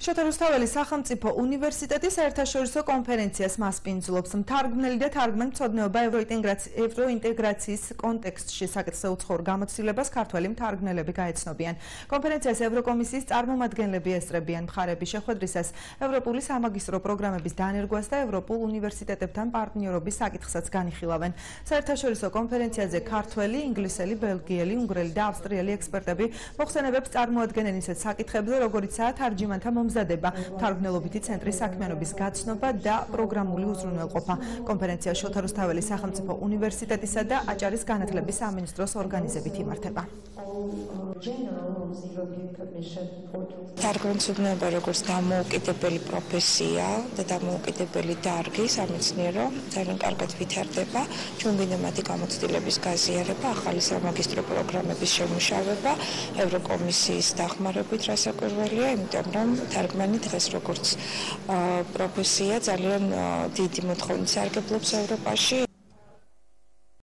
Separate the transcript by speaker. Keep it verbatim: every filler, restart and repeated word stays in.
Speaker 1: შოთა რუსთაველი სახელმწიფო უნივერსიტეტის საერთაშორისო კონფერენციას მასპინძლობს. მთარგმნელი და თარგმან-მცოდნეობა ევროინტეგრაციის კონტექსტში საკითხზე უცხოურ გამოცდილებას ქართველი მთარგმნელები გაეცნობიან. კონფერენციას ევროკომისიის წარმომადგენლები ესწრებიან. მხარების შეხვედრისას ევროპული სამაგისტრო პროგრამების დანერგვას და ევროპულ უნივერსიტეტებთან პარტნიორობის საკითხსაც განიხილავენ. საერთაშორისო კონფერენციაზე ქართველი, ინგლისელი, ბელგიელი, უნგრელი და ავსტრიელი ექსპერტები მოხსენებებს წარმოადგენენ ისეთ საკითხებზე, როგორიცაა თარჯიმანთა მომზადება, თარგმნელობითი ცენტრის საქმიანობის გაცნობა და პროგრამული უზრუნველყოფა. კონფერენცია შოთა რუსთაველის სახელმწიფო უნივერსიტეტისა და აჭარის განათლების სამინისტროს ორგანიზებით იმართება.
Speaker 2: თარგმნელობა როგორც დამოუკიდებელი პროფესია და დამოუკიდებელი დარგი სამეცნიერო ძალიან კარგად ვითარდება. ჩვენ გვინდა მათი გამოცდილების გაზიარება, ახალი სამაგისტრო პროგრამების შემუშავება, ევროკომისიის დახმარებით რასაკვირველია, იმიტომ რომ თარგმანი დღეს როგორც პროფესია ძალიან დიდი მოთხოვნით სარგებლობს ევროპაში,